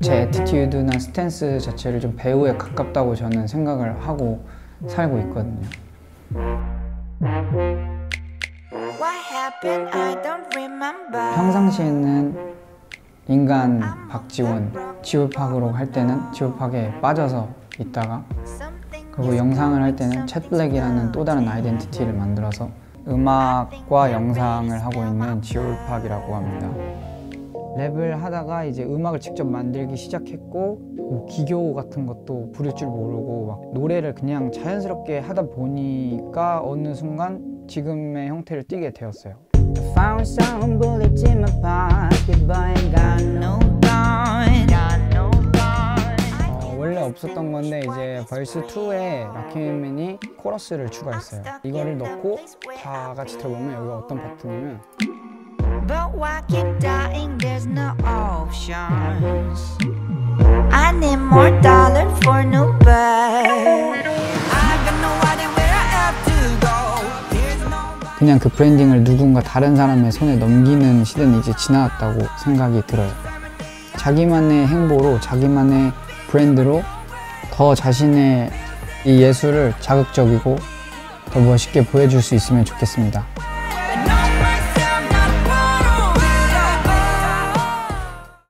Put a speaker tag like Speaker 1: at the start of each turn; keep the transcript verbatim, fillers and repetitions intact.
Speaker 1: 제 애티튜드나 스탠스 자체를 좀 배우에 가깝다고 저는 생각을 하고 살고 있거든요. 평상시에는 인간 박지원, 지울팍으로 할 때는 지울팍에 빠져서 있다가, 그리고 영상을 할 때는 챗 블랙이라는 또 다른 아이덴티티를 만들어서 음악과 영상을 하고 있는 지울팍이라고 합니다. 랩을 하다가 이제 음악을 직접 만들기 시작했고, 뭐 기교 같은 것도 부를 줄 모르고 막 노래를 그냥 자연스럽게 하다 보니까 어느 순간 지금의 형태를 띠게 되었어요. Found some bullets in my pocket, but ain't got no gun. 어, 원래 없었던 건데 이제 벌스 이에 라키맨이 코러스를 추가했어요. 이거를 넣고 다 같이 들어보면 여기가 어떤 파트냐면 But why keep dying? There's no options. I need more dollars for new bed. I got nowhere where I have to go. There's no. 그냥 그 브랜딩을 누군가 다른 사람의 손에 넘기는 시대는 이제 지나갔다고 생각이 들어요. 자기만의 행보로, 자기만의 브랜드로 더 자신의 이 예술을 자극적이고 더 멋있게 보여줄 수 있으면 좋겠습니다.